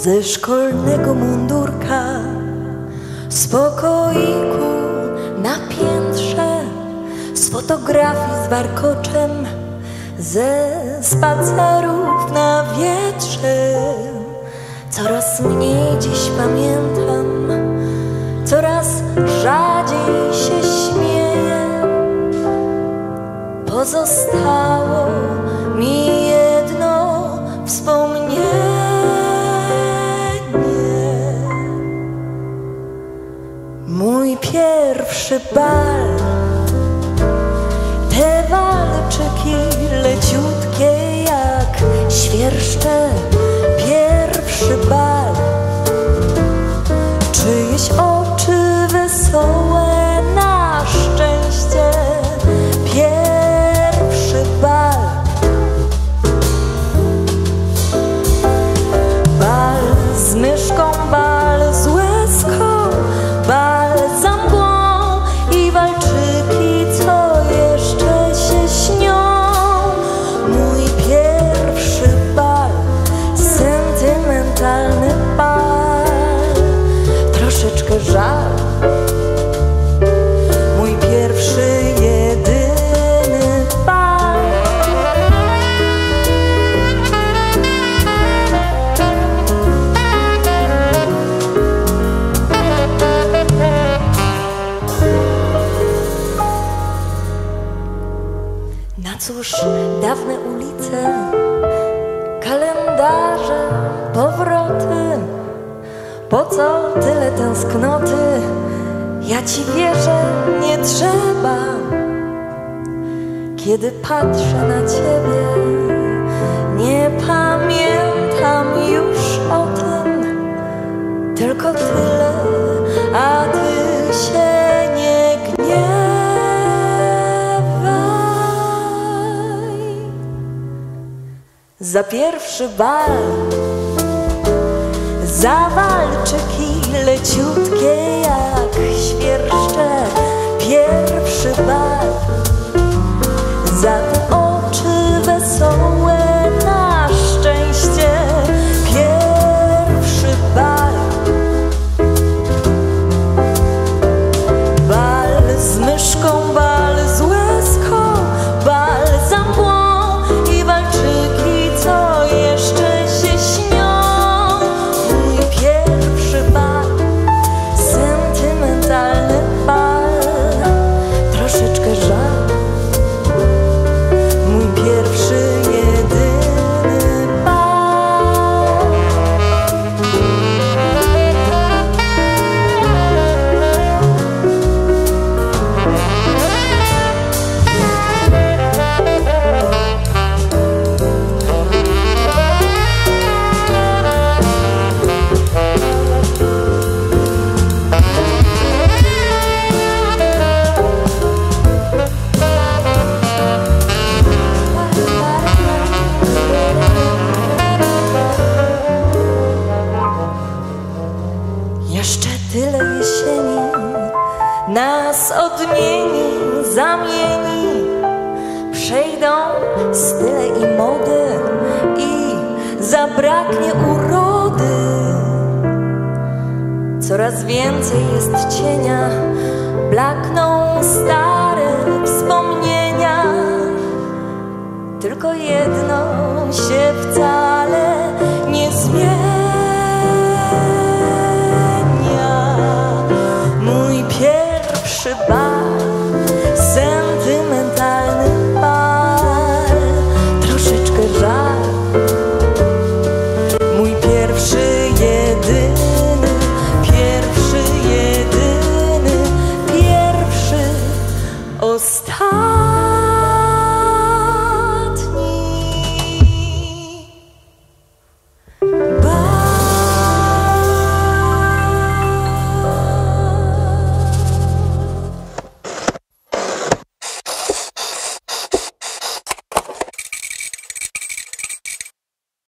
ze szkolnego mundurka, z pokoiku na piętrze, z fotografii z warkoczem, ze spacerów na wietrze. Coraz mniej dziś pamiętam, coraz rzadziej się śmieję. Pozostało mi jedno wspomnienie. Mój pierwszy bal, te walczyki leciutkie jak świerszcze. Pierwszy bal, czyjeś oczy wesołe na szczęście. Pierwszy bal, bal z myszką, bal z łezką, bal za mgłą i walczyki, co jeszcze się śnią. Mój pierwszy bal, sentymentalny bal, troszeczkę żal. Mój pierwszy, jedyny bal. Na cóż dawne ulice, kalendarze, powroty? Po co tyle tęsknoty? Ja ci wierzę, nie trzeba. Kiedy patrzę na ciebie, nie pamiętam już o tym. Tylko tyle, a ty się nie gniewaj. Za pierwszy bal, za walczyki leciutkie jak świerszcze. Pierwszy bal, za te oczy wesołe na szczęście. Pierwszy bal, bal z myszką, bal z łezką, bal za mgłą i walczyki, co jeszcze się śnią. Mój pierwszy bal, sentymentalny bal, troszeczkę żal. Mój pierwszy, jedyny bal. Jeszcze tyle jesieni nas odmieni, zamieni. Przejdą style i mody i zabraknie urody. Coraz więcej jest cienia, blakną stare wspomnienia. Tylko jedno się wcale nie zmienia. Mój pierwszy bal, sentymentalny bal, troszeczkę żal.